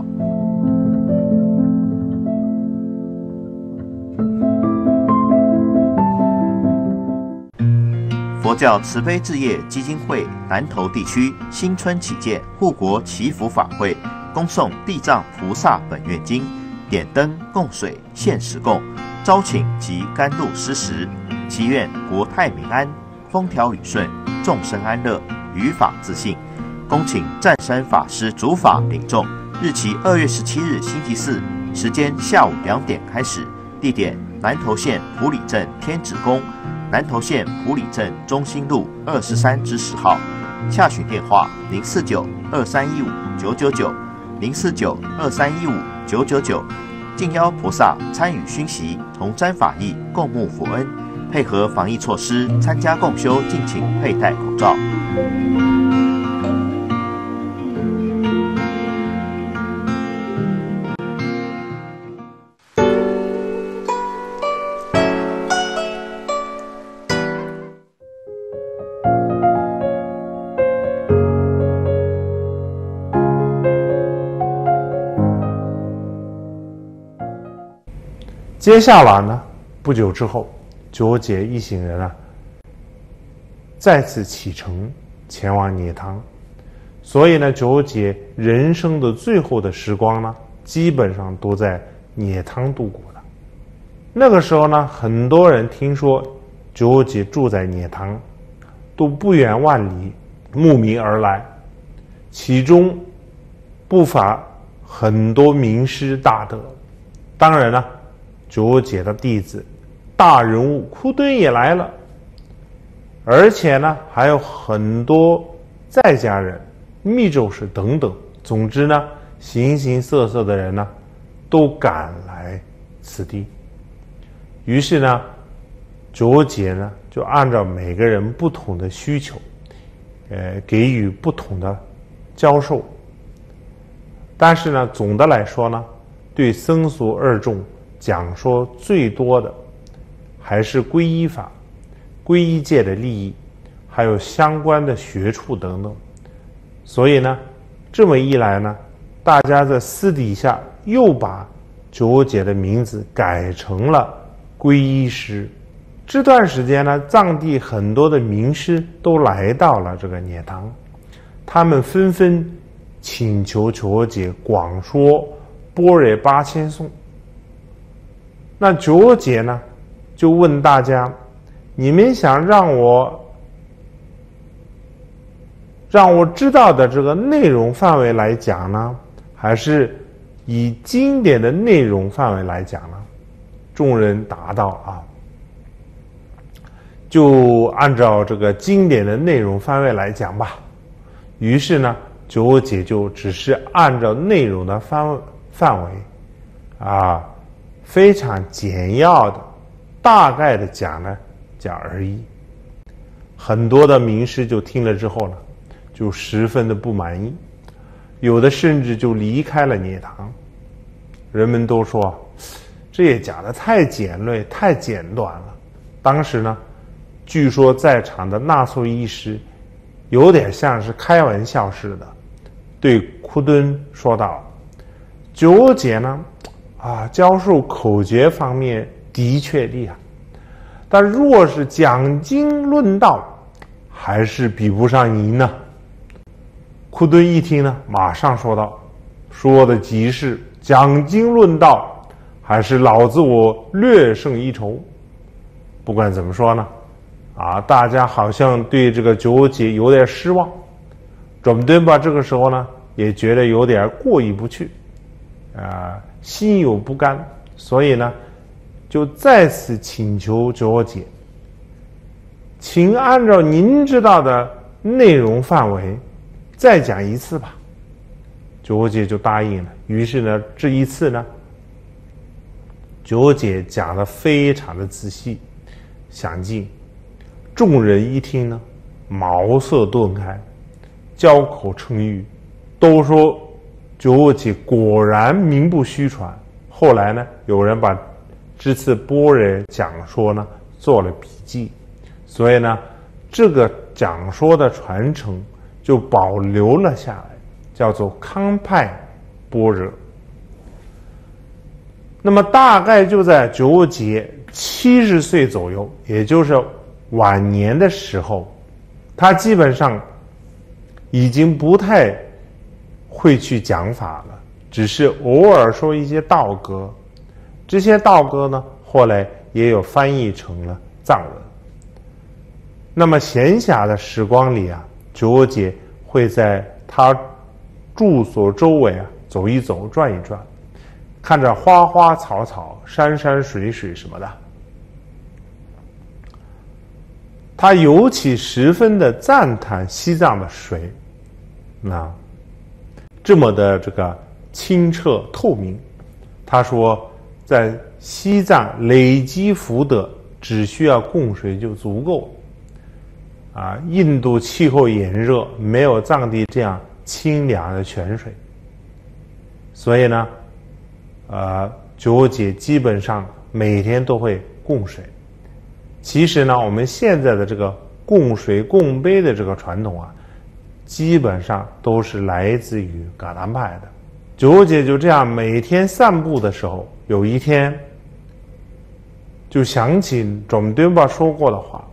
Speaker 2: 佛教慈悲置业基金会南投地区新春祈见护国祈福法会，恭送地藏菩萨本愿经，点灯供水限时供，招请及甘露施食，祈愿国泰民安，风调雨顺，众生安乐，于法自信。恭请湛山法师主法领众，日期二月十七日星期四，时间下午两点开始，地点南投县埔里镇天子宫，南投县埔里镇中心路二十三之十号。洽询电话零四九二三一五九九九零四九二三一五九九九，敬邀菩萨参与熏习，同沾法益，共沐佛恩，配合防疫措施参加共修，敬请佩戴口罩。
Speaker 4: 接下来呢，不久之后，九姐一行人啊，再次启程前往涅汤。所以呢，九姐人生的最后的时光呢，基本上都在涅汤度过的。那个时候呢，很多人听说九姐住在涅汤，都不远万里慕名而来，其中不乏很多名师大德。当然呢，九姐的弟子大人物库敦也来了，而且呢，还有很多在家人、密咒士等等。总之呢，形形色色的人呢，都赶来此地。于是呢，九姐呢就按照每个人不同的需求，呃，给予不同的教授。但是呢，总的来说呢，对僧俗二众讲说最多的还是皈依法、皈依界的利益，还有相关的学处等等。所以呢，这么一来呢，大家在私底下又把九姐的名字改成了皈依师。这段时间呢，藏地很多的名师都来到了这个涅汤，他们纷纷请求九姐广说般若八千颂。那九姐呢，就问大家：你们想让我让我知道的这个内容范围来讲呢，还是以经典的内容范围来讲呢？众人答道啊，就按照这个经典的内容范围来讲吧。于是呢，九姐就只是按照内容的范范围啊，非常简要的、大概的讲了讲而已。很多的名师就听了之后呢，就十分的不满意，有的甚至就离开了涅堂。人们都说，这也讲得太简略、太简短了。当时呢，据说在场的纳措医师有点像是开玩笑似的，对库敦说道：“九姐呢，啊，教授口诀方面的确厉害，但若是讲经论道，还是比不上您呢。”库敦一听呢，马上说道：“说的极是，讲经论道，还是老子我略胜一筹。不管怎么说呢，啊，大家好像对这个九姐有点失望。准敦吧，这个时候呢，也觉得有点过意不去，啊，心有不甘，所以呢，就再次请求九姐，请按照您知道的内容范围再讲一次吧。九姐就答应了。于是呢，这一次呢，九姐讲得非常的仔细详尽。众人一听呢，茅塞顿开，交口称誉，都说九姐果然名不虚传。后来呢，有人把这次般若讲说呢做了笔记，所以呢，这个讲说的传承就保留了下来，叫做康派般若。那么大概就在九姐七十岁左右，也就是晚年的时候，他基本上已经不太会去讲法了，只是偶尔说一些道歌。这些道歌呢，后来也有翻译成了藏文。那么闲暇的时光里啊，九姐会在他住所周围啊走一走、转一转，看着花花草草、山山水水什么的。他尤其十分的赞叹西藏的水，那这么的这个清澈透明。他说，在西藏累积福德，只需要供水就足够。啊，印度气候炎热，没有藏地这样清凉的泉水，所以呢，呃，九姐基本上每天都会供水。其实呢，我们现在的这个供水供杯的这个传统啊，基本上都是来自于噶当派的。九姐就这样每天散步的时候，有一天就想起总敦巴说过的话：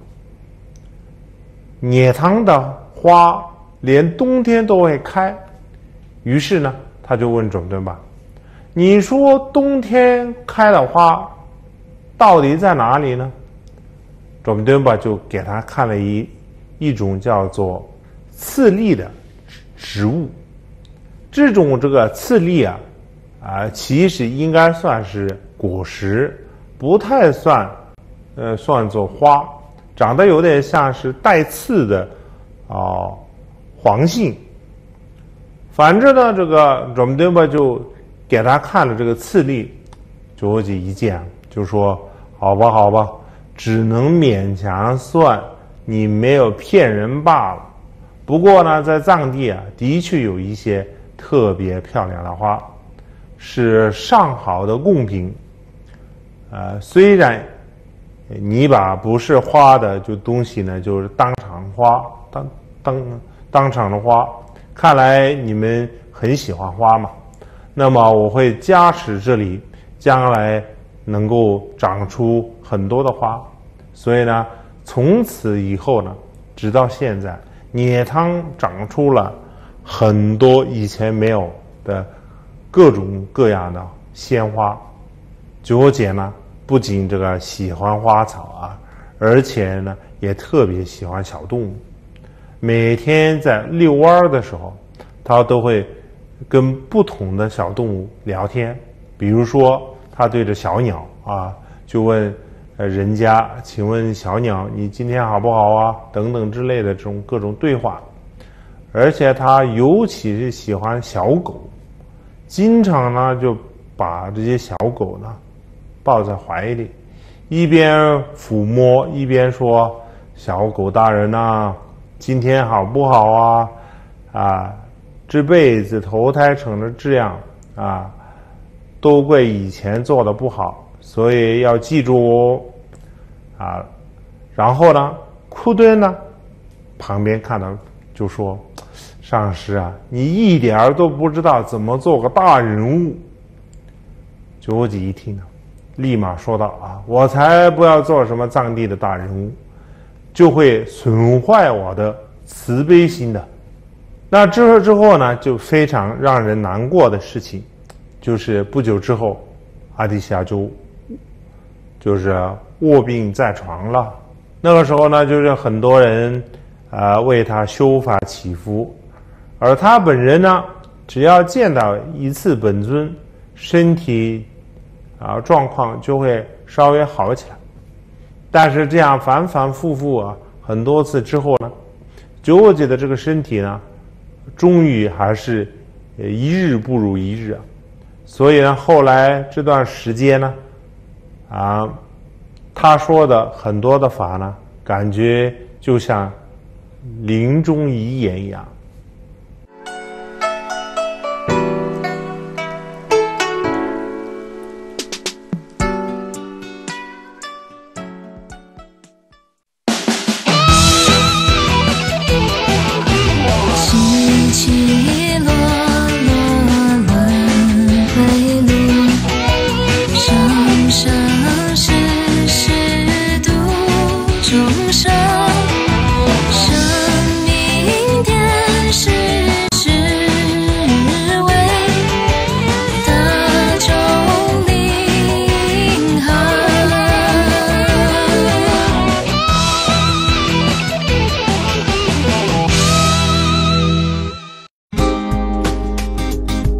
Speaker 4: 野塘的花连冬天都会开。于是呢，他就问总敦巴：你说冬天开的花到底在哪里呢？总敦巴就给他看了一一种叫做刺栗的植物。这种这个刺栗啊，啊，其实应该算是果实，不太算，呃，算作花，长得有点像是带刺的啊、呃、黄杏。反正呢，这个总敦巴就给他看了这个刺栗，九欧吉一见就说：好吧，好吧，只能勉强算你没有骗人罢了。不过呢，在藏地啊，的确有一些特别漂亮的花，是上好的贡品。呃，虽然你把不是花的就东西呢，就是当场花，当当当场的花。看来你们很喜欢花嘛，那么我会加持这里，将来能够长出很多的花。所以呢，从此以后呢，直到现在，野塘长出了很多以前没有的各种各样的鲜花。九欧姐呢，不仅这个喜欢花草啊，而且呢，也特别喜欢小动物。每天在遛弯的时候，他都会跟不同的小动物聊天。比如说，他对着小鸟啊，就问呃人家，请问小鸟你今天好不好啊？等等之类的这种各种对话。而且他尤其是喜欢小狗，经常呢就把这些小狗呢抱在怀里，一边抚摸一边说：小狗大人呐，今天好不好啊？啊，这辈子投胎成了这样啊，都怪以前做的不好，所以要记住哦。啊，然后呢，库敦呢旁边看到就说：上师啊，你一点儿都不知道怎么做个大人物。九欧吉一听呢，立马说道：啊，我才不要做什么藏地的大人物，就会损坏我的慈悲心的。那之后之后呢，就非常让人难过的事情，就是不久之后，阿底夏就就是卧病在床了。那个时候呢，就是很多人啊、呃、为他修法祈福，而他本人呢，只要见到一次本尊，身体啊状况就会稍微好起来。但是这样反反复复啊很多次之后呢，九欧吉的这个身体呢，终于还是一日不如一日啊。所以呢，后来这段时间呢，啊，他说的很多的法呢，感觉就像临终遗言一样。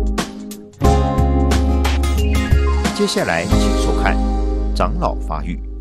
Speaker 2: 接下来请收看《长老发育》。